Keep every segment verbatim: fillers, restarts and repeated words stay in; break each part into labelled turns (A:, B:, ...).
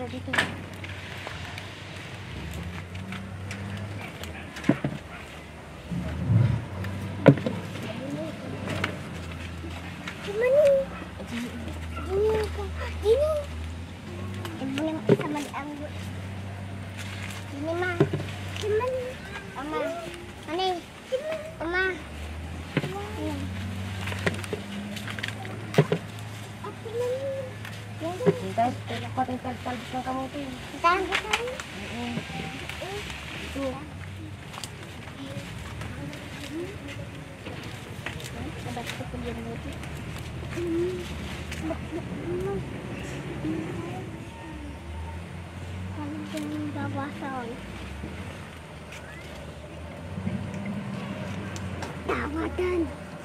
A: Tara dito. Talbos ng kamuti. Saan ka tayo? Ito. Dapat ko po yung kamuti. Parang yung babasaw. Tawatan.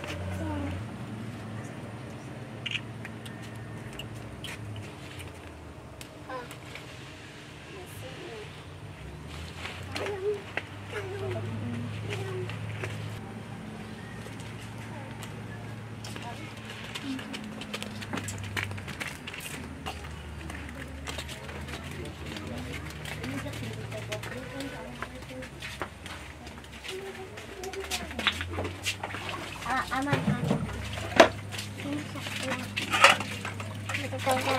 A: Ah, aman, aman. Ito tayo sa...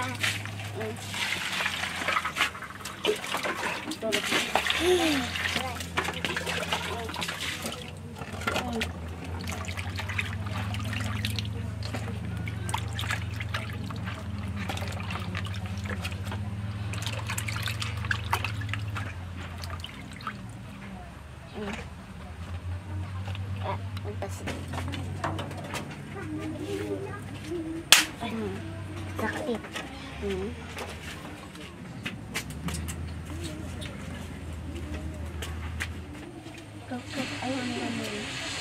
A: Tulog. Hmm. Sakit. Hmm. Tuktok. Ayun ang gamit.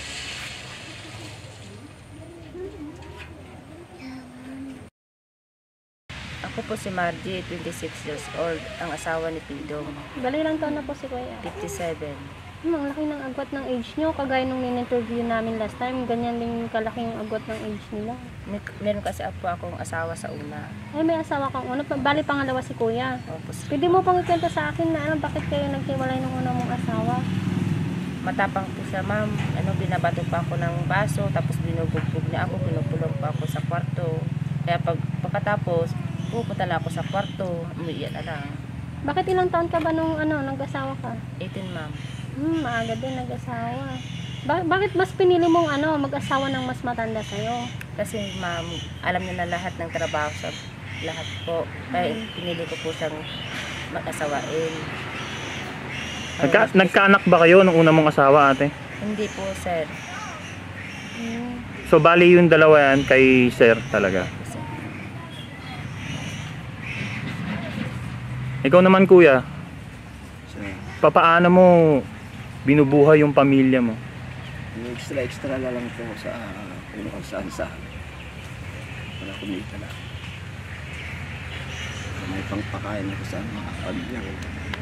B: Ako po si Margie, twenty-six years old, ang asawa ni Pidong,
A: Bali lang taon na po si Kuya.
B: fifty-seven.
A: Hmm, ang laki ng agwat ng age nyo. Kagaya nung in-interview namin last time, ganyan din kalaki yung agwat ng age nila.
B: May, meron kasi po akong asawa sa una.
A: Ay, may asawa kang una. Bali, pangalawa si Kuya.
B: Opo,
A: Pwede mo pang ikwento sa akin na ano, bakit kayo naghiwalay ng una mong asawa?
B: matapang po siya, ma'am. Ano, binabato pa ako ng baso, tapos binubugbog niya ako, pinupulong pa ako sa kwarto. Kaya pag, pagkatapos, pupunta na ako sa kwarto, umiiyak na lang.
A: Bakit ilang taon ka ba nung ano, nag-asawa ka?
B: eighteen, ma'am.
A: Hmm, maaga din nag-asawa. Ba- bakit mas pinili mong ano, mag-asawa ng mas matanda sa'yo?
B: Kasi, ma'am, alam niya na lahat ng trabaho sa lahat po. Kaya pinili ko po siyang mag-asawain.
C: Nagka, nagkaanak ba kayo nung una mong asawa, ate?
B: Hindi po, sir.
A: Hmm.
C: So, bali yung dalawa yan kay sir talaga. Ikaw naman, kuya, papaano mo binubuhay yung pamilya mo?
D: Yung extra-extra na lang po sa uh, kung saan-saan. Para kumita na. May pangpakain ako sa mga pamilya ko.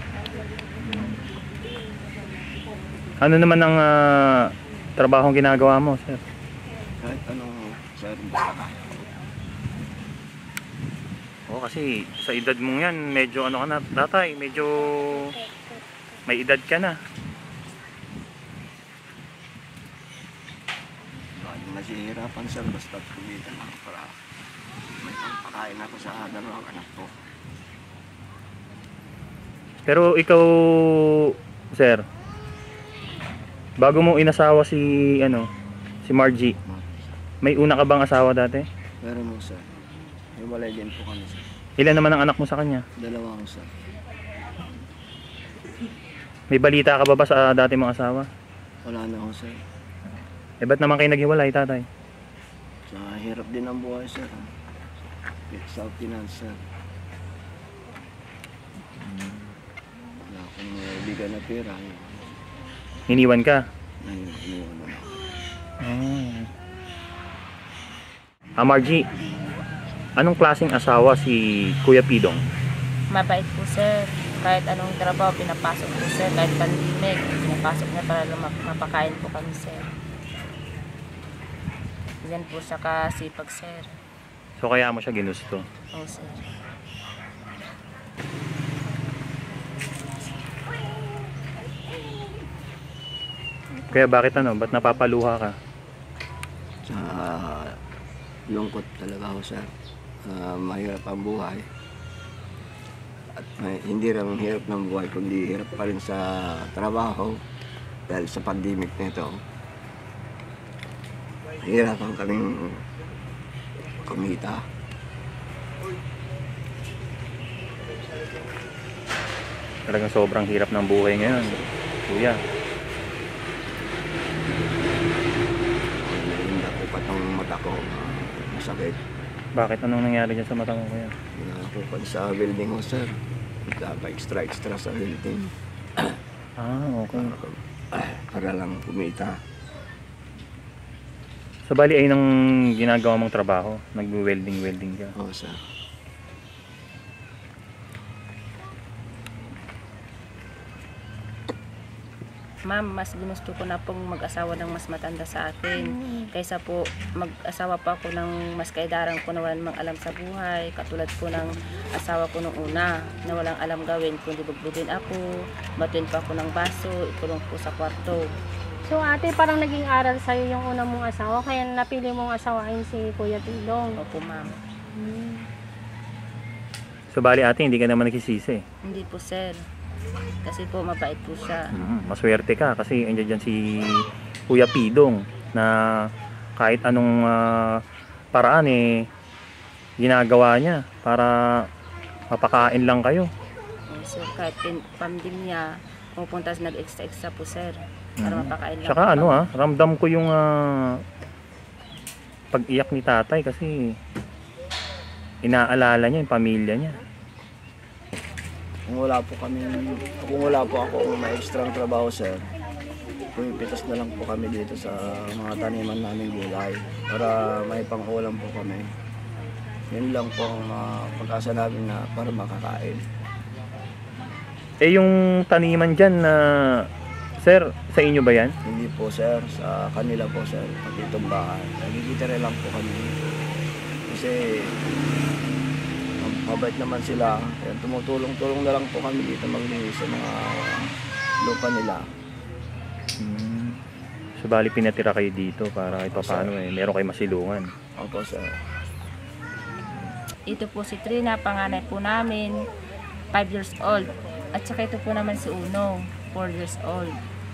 C: Ano naman ang uh, trabahong ginagawa mo, sir?
D: Kahit ano, sir, basta kaya ko.
C: Oo, kasi sa edad mong yan, medyo ano ka na, tatay, medyo may edad ka na.
D: Bakit masihirapan, sir, basta kumita na ako para may pangpakain ako sa dalawang anak ko.
C: Pero ikaw, sir, bago mo inasawa si, ano, si Margie, may una ka bang asawa dati?
D: Pero mo, sir, hiwalay din po kami, sir.
C: Ilan naman ang anak mo sa kanya?
D: Dalawang, sir.
C: May balita ka ba ba sa dati mong asawa?
D: Wala na ako, sir.
C: Eh, ba't naman kayo naghiwalay, tatay?
D: Sa hirap din ang buhay, sir. Sa finance, sir. Wala akong bigyan na pera.
C: Iniwan ka?
D: Ngayon, iniwan mo na ako.
C: Oh. Ah, Margie, anong klaseng asawa si Kuya Pidong?
B: Mabait po, sir. Kahit anong trabaho, pinapasok po, sir. Kahit pandemic, pinapasok niya para lang mapakain po kami, sir. Yan po siya kasipag, sir.
C: So kaya mo siya ginusto?
B: Oo, sir.
C: Kaya bakit ano, ba't napapaluha ka?
D: Sa lungkot talaga ho, sir. Ah, mahirap ang buhay. At may, hindi lang hirap ng buhay, kundi hirap pa rin sa trabaho dahil sa pandemic nito. Hirapan kaming kumita.
C: Talagang sobrang hirap ng buhay ngayon, kuya.
D: Nalinda ko pa itong mata ko, ah, masakit.
C: Bakit? Anong nangyari dyan sa mata mo, kuya?
D: Nakakupad sa welding ho, sir. Nagka-extra-extra sa welding.
C: Ah, okay.
D: Ah, para lang kumita.
C: So bali ay nang ginagawa mong trabaho, nag-welding-welding ka.
D: Oo, sir.
B: Ma'am, mas ginusto ko na pong mag-asawa ng mas matanda sa akin. Kaysa po mag-asawa pa ako ng mas kaidaran ko na walang mang alam sa buhay. Katulad po ng asawa ko nung una na walang alam gawin. Kundi bugbugin ako, batuin pa ako ng baso, ikulong po sa kwarto.
A: So ate, parang naging aral sa'yo yung una mong asawa, kaya napili mong asawain si Kuya Tidong.
B: Opo, ma'am.
A: Hmm.
C: So bali ate, hindi ka naman nagsisisi.
B: Hindi po, sir. Kasi po mabait po siya.
C: Mm, maswerte ka kasi andyan dyan si Kuya Pidong na kahit anong ah, paraan eh ginagawa niya para mapakain lang kayo.
B: Eh, So kahit pin- pandemya, pupunta sa nag-extra-extra po, sir. Para
C: Mm.
B: mapakain lang.
C: Tsaka
B: po
C: ano
B: kami.
C: ah, ramdam ko yung ah, pag-iyak ni tatay kasi inaalala niya yung pamilya niya.
D: Kung wala po kami, kung wala po ako kung may extra trabaho, sir, pumipitas na lang po kami dito sa mga taniman namin gulay para may pang-ulam po kami. Yun lang po ang uh, pag-asa namin na para makakain.
C: Eh yung taniman dyan na sir, sa inyo ba yan?
D: Hindi po, sir, sa kanila po, sir, pag itong bahay. Nagigitira lang po kami. Kasi mabait naman sila. Kaya tumutulong-tulong na lang po kami dito maglinis sa mga lupa nila.
C: Hmm. So bali pinatira kayo dito para kahit paano eh meron kayo masilungan.
D: Opo, sir.
B: Ito po si Trina, panganay po namin, five years old. At saka ito po naman si Uno, four years old.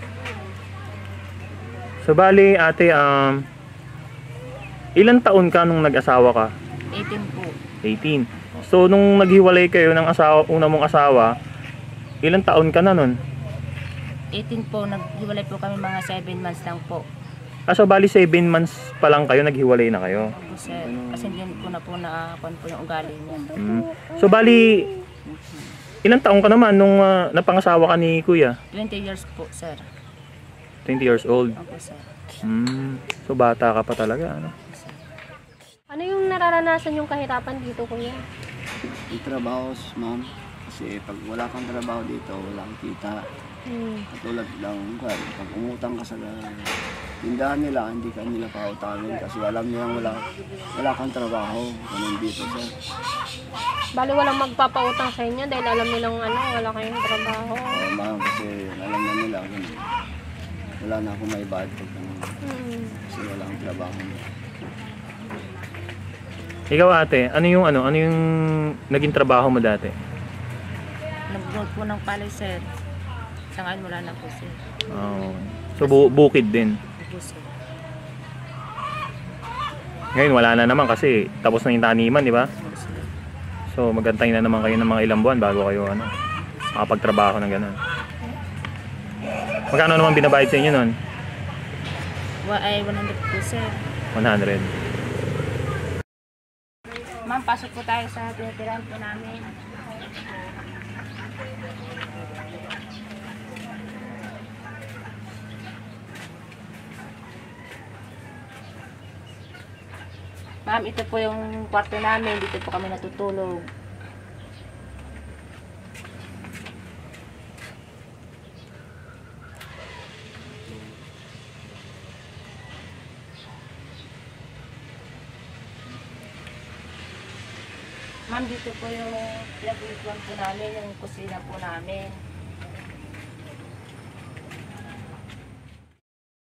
C: So bali ate, um, ilang taon ka nung nag-asawa ka?
B: eighteen po.
C: eighteen. So nung naghiwalay kayo ng asawa, una mong asawa, ilang taon ka na nun?
B: eighteen po, naghiwalay po kami mga seven months lang po.
C: Ah, so bali seven months pa lang kayo, naghiwalay na kayo.
B: Opo, sir. Kasi hindi ko na po naakuan po yung ugali niya.
C: Hmm. So bali, ilang taon ka naman nung ah, napangasawa ka ni kuya?
B: twenty years po, sir.
C: twenty years old.
B: Opo, sir.
C: Hmm. So bata ka pa talaga, ano?
A: Ano yung nararanasan yung kahirapan dito, kuya?
D: Yung trabaho, ma'am, kasi pag wala kang trabaho dito, walang kita.
A: Hmm.
D: Katulad lang, well, pag umutang ka sa tindahan nila, hindi ka nila pautangin kasi alam nila wala, wala kang trabaho. Ganun dito, sir.
A: Bali walang magpapautang sa inyo dahil alam nilang ano, wala kayong trabaho.
D: Oo, ma'am, kasi alam na nila, ganun. Wala na akong may bayad pag ganun.
A: Hmm.
D: Kasi wala akong trabaho.
C: Ikaw ate, ano yung ano, ano yung naging trabaho mo dati?
B: Nag-road po ng palay, sir. Sa ngayon wala na po, sir.
C: Oh. So bu- bukid din.
B: Opo, sir.
C: Ngayon wala na naman kasi tapos na yung taniman, di ba?
B: Opo, sir.
C: So magantay na naman kayo ng mga ilang buwan bago kayo ano, makapagtrabaho ng ganun. Magkano naman binabayad sa inyo nun?
B: Wa ay one hundred po, sir.
C: one hundred.
B: Ma'am, pasok po tayo sa tinitirahan po namin. Ma'am, ito po yung kwarto namin. Dito po kami natutulog. Ma'am, dito po yung pinag-iwan po namin, yung kusina po namin.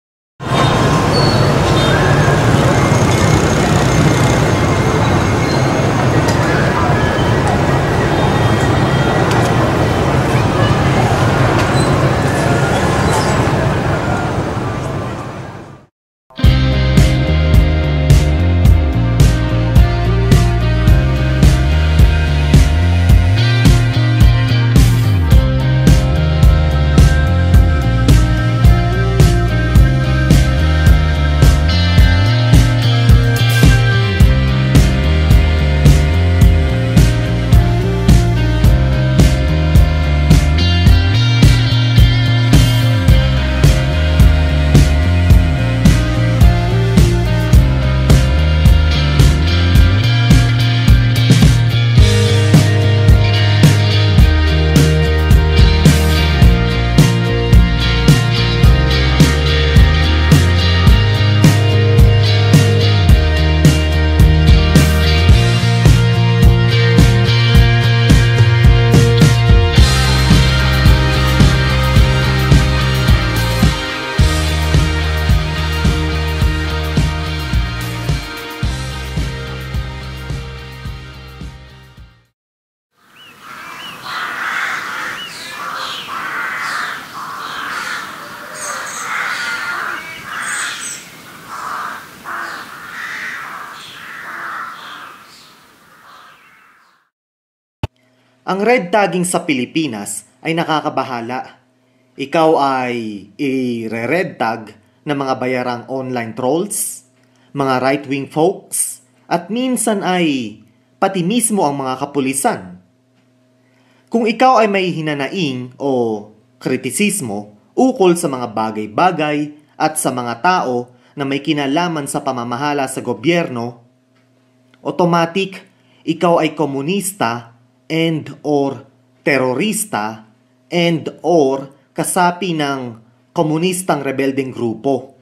E: Ang red tagging sa Pilipinas ay nakakabahala. Ikaw ay i-red tag ng mga bayarang online trolls, mga right-wing folks, at minsan ay pati mismo ang mga kapulisan. Kung ikaw ay may hinanaing o kritisismo ukol sa mga bagay-bagay at sa mga tao na may kinalaman sa pamamahala sa gobyerno, automatic ikaw ay komunista and or terorista and or kasapi ng komunistang rebeldeng grupo.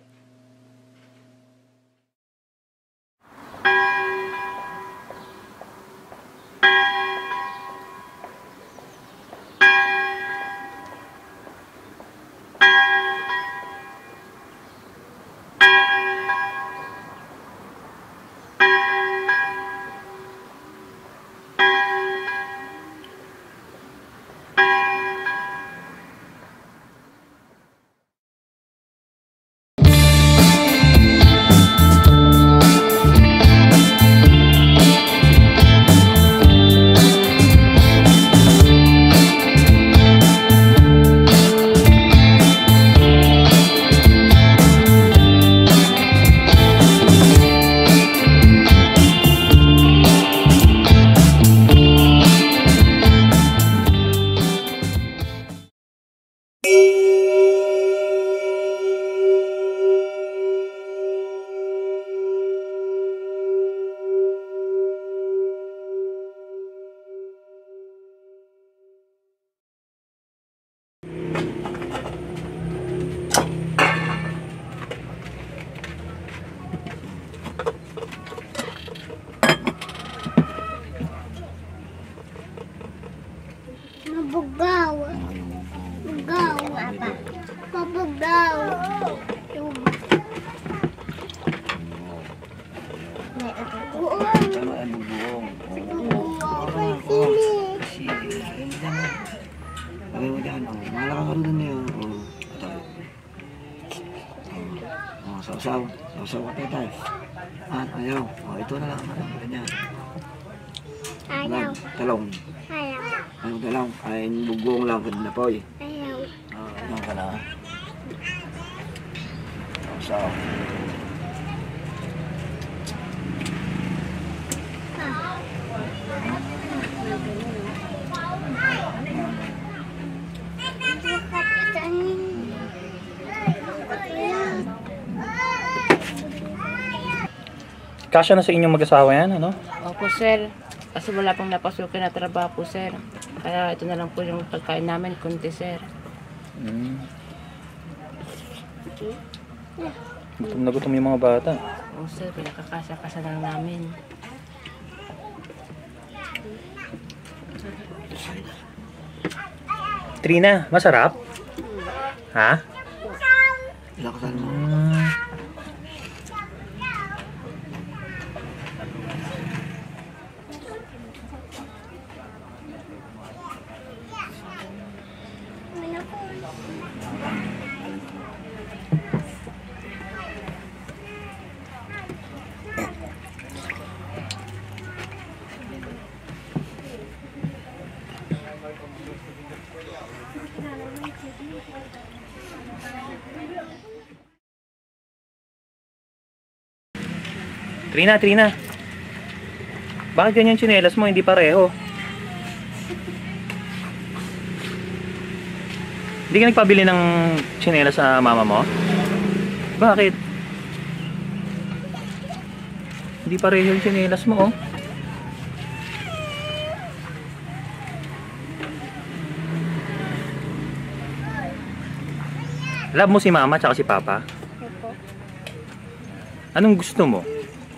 F: Mabugaw. Bugaw. Mabugaw.
D: Tama ang bubuong. Alam mo dyan, oh. Malakang ka rin niya. Oh. Ito. Oh, sausaw. Sausaw ka tayo. At ayaw. Oh, ito na lang. Ganyan.
F: Ayaw.
D: Talong.
F: Ayaw.
D: Ano talong? Ay, bugong lang. Pwede na po eh.
F: Ayaw.
D: Oh, ano ka na? Sausaw.
C: Kasya na sa inyong mag-asawa yan, ano?
B: Opo, sir. Kasi wala pang napasukin na trabaho po, sir. Kaya ito na lang po yung pagkain namin, kunti, sir.
C: Mm. Gutom na gutom yung mga bata.
B: Oo, sir. Pinakakasya-kasya lang namin.
C: Trina, masarap? Ha?
D: Lakasan mo.
C: Mm. Trina, Trina. Bakit ganyan tsinelas mo? Hindi pareho. Hindi ka nagpabili ng tsinelas sa mama mo? Bakit? Hindi pareho yung tsinelas mo, oh. Love mo si mama tsaka si papa?
F: Opo.
C: Anong gusto mo?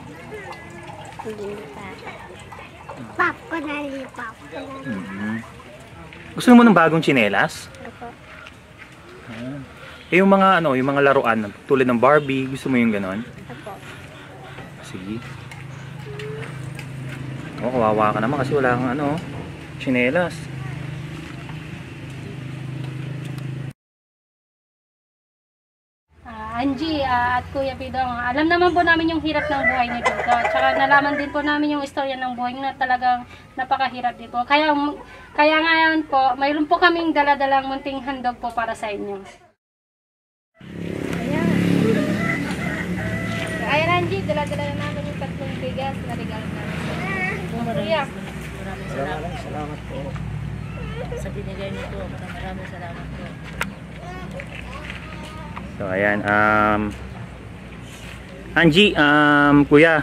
F: Hindi pa. Pop ko na rin. Pop ko na rin.
C: Mm-hmm. Gusto mo ng bagong tsinelas?
F: Opo.
C: Ah. Eh yung mga ano, yung mga laruan tulad ng Barbie, gusto mo yung ganon?
F: Opo.
C: Sige. Oh, kawawa ka naman kasi wala kang ano, tsinelas.
A: Ah, Angie ah, at Kuya Pidong. Alam naman po namin yung hirap ng buhay niyo dito. Tsaka nalaman din po namin yung istorya ng buhay na talagang napakahirap dito. Kaya, kaya ngayon po, mayroon po kaming daladalang munting handog po para sa inyo. Ayan. Ayan Angie, daladala na namin yung tatlong bigas na regalo namin. Kuya.
B: Maraming salamat.
D: Maraming salamat po.
B: Sa binigay nito, maraming maraming salamat po.
C: So ayan, um Angie, um kuya.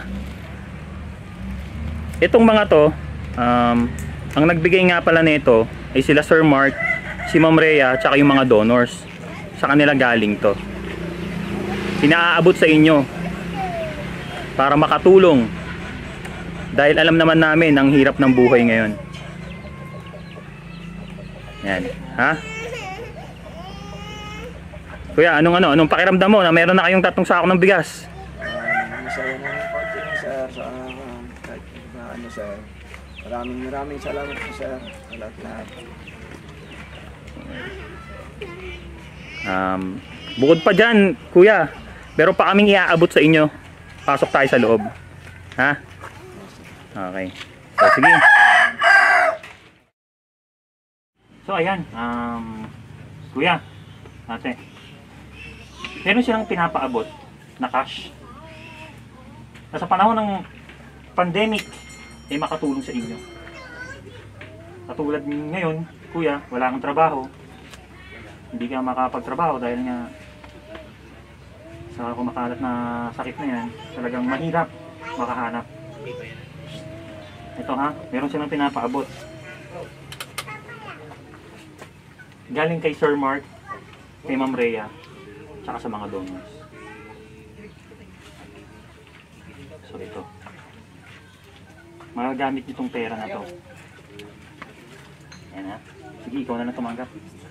C: Itong mga to, um ang nagbigay nga pala nito ay sila Sir Mark, si Ma'am Rhea, tsaka yung mga donors. Sa kanila galing to. Pinaaabot sa inyo para makatulong. Dahil alam naman namin ang hirap ng buhay ngayon. Yan, ha? Kuya, anong ano, anong pakiramdam mo na meron na kayong tatlong sako ng bigas?
D: Um, masaya na yung konti sir sa uh, kahit na ano sir. Maraming maraming salamat po sir. Sa lahat-lahat.
C: Um, bukod pa dyan, kuya, meron pa kaming iaabot sa inyo. Pasok tayo sa loob. Ha? Okay. So, sige. So, ayan. Um, kuya, ate. Meron silang pinapaabot na cash. Sa panahon ng pandemic, ay makatulong sa inyo. Katulad ngayon, kuya, wala kang trabaho. Hindi ka makapagtrabaho dahil nga sa kumakalat na sakit na yan, talagang mahirap makahanap. Ito ha, meron silang pinapaabot. Galing kay Sir Mark, kay Ma'am Rhea, tsaka sa mga donors. So ito. Magagamit nitong pera na to. Ayan ha. Sige, ikaw na lang tumanggap.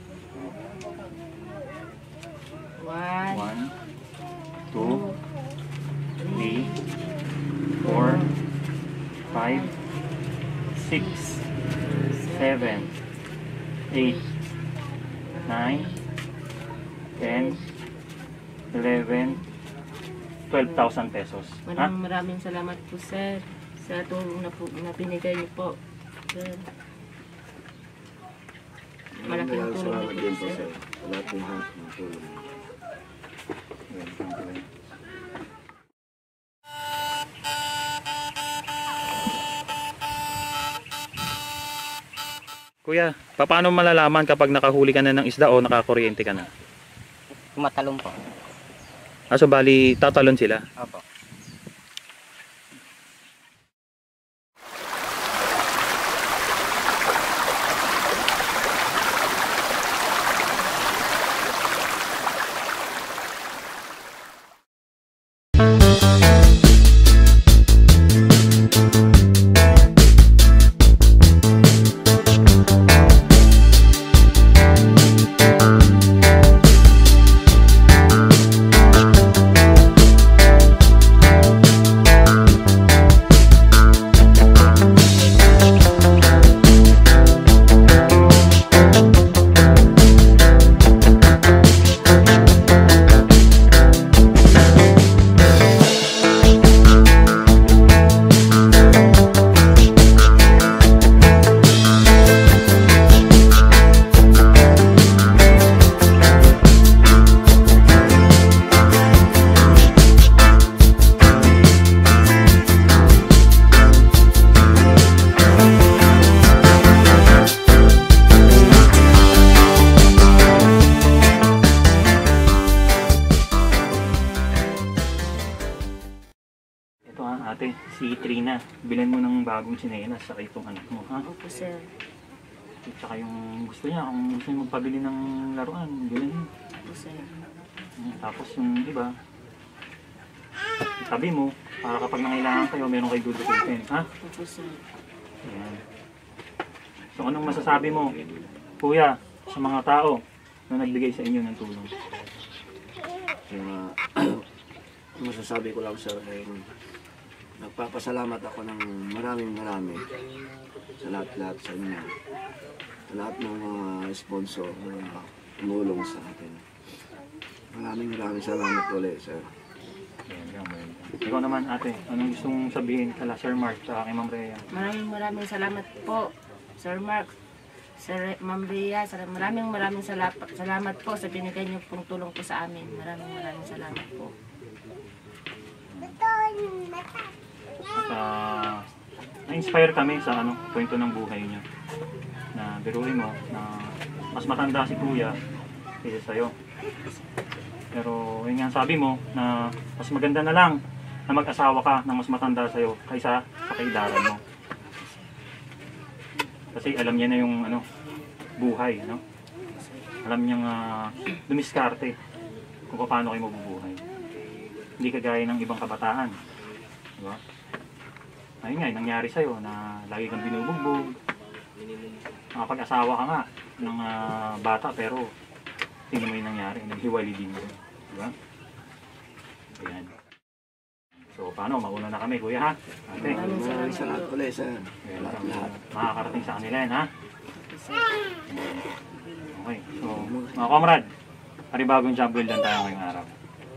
B: One,
C: One, two, three, four, five, six, seven, eight, nine, ten, eleven, twelve thousand pesos. Ha?
B: maraming maraming salamat po sir sa tulong na, po, na binigay niyo po. Sir. Malaking
D: Maraming
B: tulong
D: salamat
B: niyo
D: din
B: po
D: po
B: sir.
D: sir. Sa lahat ng lahat ng tulong.
C: Kuya, paano malalaman kapag nakahuli ka na ng isda o nakakuryente ka na?
G: Tumatalon po.
C: Ah, so bali, tatalon sila.
G: Opo.
C: Ate, si Trina, bilhin mo ng bagong tsinelas sa itong anak mo, ha?
B: Opo sir.
C: At saka yung gusto niya, kung gusto niya magpabili ng laruan, bilhin mo.
B: Opo sir.
C: Tapos yung iba, itabi mo, para kapag nangailangan kayo, meron kayo dudukutin, ha?
B: Opo sir.
C: Ayan. So anong masasabi mo, kuya, sa mga tao na nagbigay sa inyo ng tulong?
D: Kaya masasabi ko lang sir, eh, nagpapasalamat ako ng maraming marami sa lahat-lahat sa inyo. Sa lahat ng mga sponsor na tumulong sa atin. Maraming maraming salamat ulit, sir.
C: Ikaw naman ate, anong gustong sabihin kala Sir Mark sa kay Ma'am Rhea?
B: Maraming maraming salamat po, Sir Mark, Sir Ma'am Rhea. Sal- Maraming maraming salamat, salamat po sa binigay niyo pong tulong po sa amin. Maraming maraming salamat po.
C: At uh, na-inspire kami sa ano, kwento ng buhay niyo. Na biruin mo na mas matanda si Kuya kaysa sa'yo. Pero yun nga sabi mo na mas maganda na lang na mag-asawa ka ng mas matanda sa'yo kaysa sa kaidaran mo. Kasi alam niya na yung ano, buhay, ano? Alam niyang uh, dumiskarte kung paano kayo mabubuhay. Hindi kagaya ng ibang kabataan. Diba? Ayun nga, nangyari sa'yo na lagi kang binubugbog. Nakapag-asawa ka nga ng uh, bata pero tingnan mo yung nangyari, naghiwalay din mo. Diba? Ayan. So, paano? Mauna na kami, Kuya, ha? Ate.
D: Maraming salamat ulit, sir.
C: Lahat, lahat. Makakarating sa kanila yan, ha? Okay. So, mga komrad, panibagong job well done tayo ngayong araw.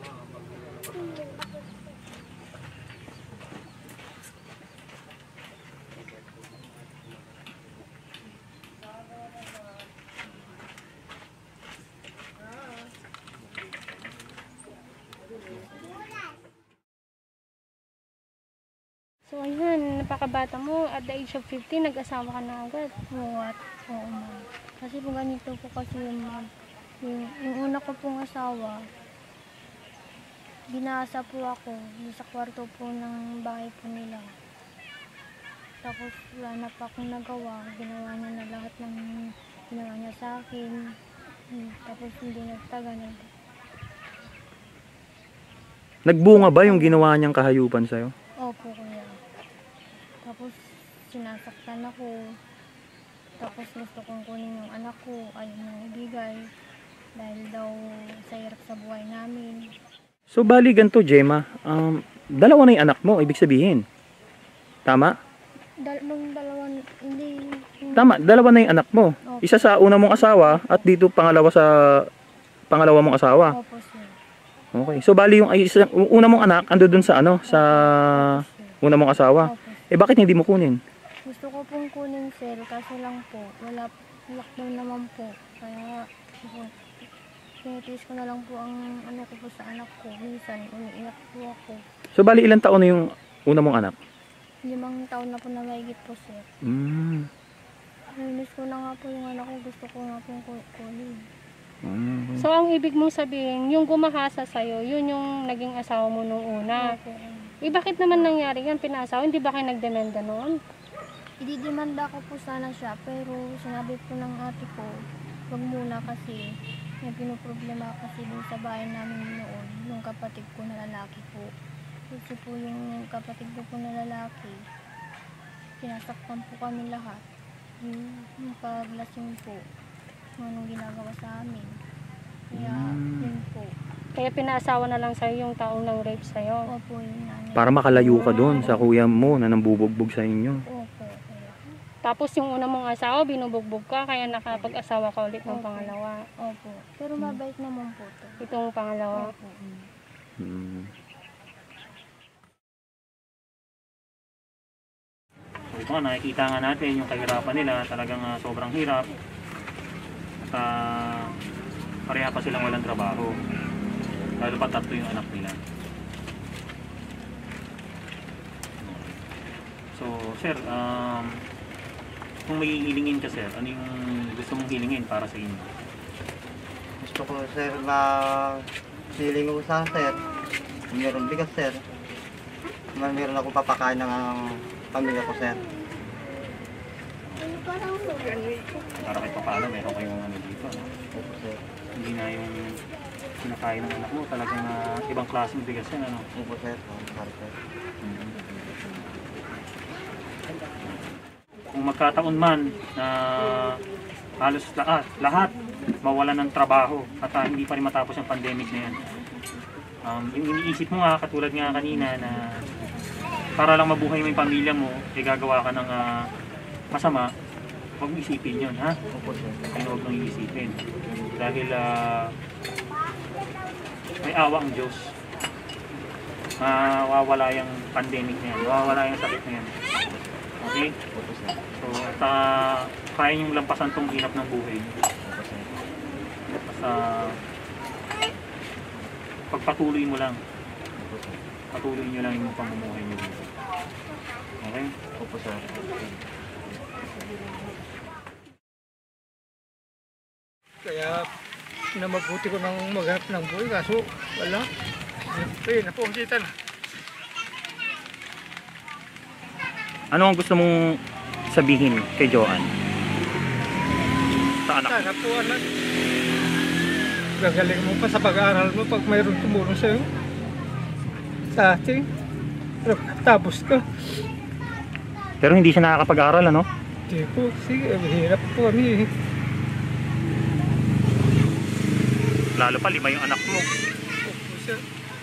A: So ayun, napakabata mo. At the age of fifteen, nag-asawa ka na agad.
F: Oo, at oo, ma'am. Kasi po ganito po kasi yung, ma'am. Yung, yung una ko pong asawa, binasa po ako sa kwarto po ng bahay po nila. Tapos wala na pa akong nagawa. Ginawa niya na lahat ng ginawa niya sa akin. Hmm, Tapos hindi nagtagal.
C: Nagbunga ba yung ginawa niyang kahayupan sa'yo?
F: Opo, kuya. Tapos sinasaktan ako. Tapos gusto kong kunin yung anak ko. Ayaw nang ibigay. Dahil daw sa hirap sa buhay namin.
C: So, bali ganito, Gemma. Um, dalawa na yung anak mo, ibig sabihin. Tama?
F: Dal nung dalawa, hindi... hindi
C: Tama, dalawa na yung anak mo.
F: Opo.
C: Isa sa una mong asawa at dito pangalawa sa pangalawa mong asawa.
F: Opo, sir.
C: Okay. So, bali yung ay, isa, una mong anak ando dun sa ano, sa una mong asawa.
F: Opo.
C: Eh, bakit hindi mo kunin?
F: Gusto ko pong kunin, sir. Kaso lang po, wala, lockdown naman po. Kaya, po, tinitiis ko na lang po ang ano ko po sa anak ko. Minsan, umiiyak po ako.
C: So, bali ilang taon na yung una mong anak?
F: Limang taon na po na mahigit po, sir.
C: Mm.
F: Namiss ko na nga po yung anak ko. Gusto ko nga pong ku- kunin.
C: Mm.
A: So ang ibig mong sabihin, yung gumahasa sa'yo, yun yung naging asawa mo nung una.
F: Opo.
A: Eh bakit naman nangyari yan? Pinasawa? Hindi ba kayo nagdemanda noon?
F: Ididimanda ko po sana siya. Pero sinabi po ng ate ko, wag muna kasi may pinoproblema kasi dun sa bahay namin noon. Yung kapatid ko na lalaki po. Kasi po yung kapatid ko po na lalaki, sinasaktan po kami lahat. Yung, yung paglasing po, kung anong ginagawa sa amin. Kaya,
C: Mm.
F: yun po.
A: Kaya pinasawa na lang sa'yo yung taong nang rape sa'yo.
F: Opo, yung nanay.
C: Para makalayo ka doon sa kuya mo na nambubugbog sa inyo.
F: Opo, kaya.
A: Tapos yung una mong asawa, binubugbog ka, kaya nakapag-asawa ka ulit ng
F: Opo.
A: pangalawa.
F: Opo. Pero mabait naman po to.
A: Itong pangalawa.
F: Opo.
C: Hmm. So, ito nga, nakikita nga natin yung kahirapan nila, talagang ah, sobrang hirap. At uh, pareha pa silang walang trabaho. Lalo pa tatlo yung anak nila. So, sir, um, kung may hilingin ka, sir, ano yung gusto mong hilingin para sa inyo?
G: Gusto ko, sir, na siling ko sa sir. Kung meron bigas, sir. Kung meron ako papakain ng pamilya ko, sir.
C: Para kahit pa paano, meron kayong ano dito, no?
G: Opo, sir.
C: Hindi na yung kinakain ng anak mo, talagang uh, ibang klaseng bigas yan, ano?
G: Opo, sir. Sorry, sir.
C: Kung magkataon man na halos lahat, lahat mawalan ng trabaho at uh, hindi pa rin matapos yung pandemic na yan. Um, yung iniisip mo nga, katulad nga kanina na para lang mabuhay mo yung pamilya mo, eh gagawa ka ng uh, masama, huwag mo isipin yun, ha?
G: Opo, sir.
C: Ay, huwag mong iisipin. Dahil uh, may awa ang Diyos. Mawawala yung pandemic na yan, mawawala yung sakit na yan. Okay? So, at uh, kaya niyong lampasan tong hirap ng buhay. Basta pagpatuloy mo lang. Patuloy niyo lang yung pamumuhay niyo dito. Okay?
D: Opo, sir.
H: Kaya pinamabuti ko ng maghanap ng buhay, kaso wala. Ayun, napukitan.
C: Ano ang gusto mong sabihin kay Joanne? Sa anak?
H: Sana po, anak. Gagaling mo pa sa pag-aaral mo pag mayroong tumulong sa'yo. Sa ating, tapos ka.
C: Pero hindi siya nakakapag-aral, ano?
H: Hindi po, sige, hirap po kami.
C: Lalo pa, lima yung anak mo.
H: Opo, sir.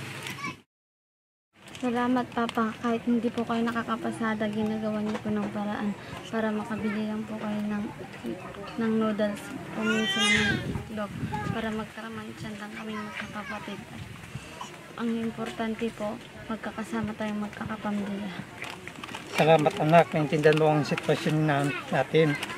F: Salamat Papa, kahit hindi po kayo nakakapasada, ginagawa niyo po ng paraan para makabili lang po kayo ng, ng noodles, puminsan ng itlog, para magkaramansyan lang kami magkakapatid. Ang importante po, magkakasama tayong magkakapamilya.
H: Salamat anak, naintindihan mo ang sitwasyon na- natin.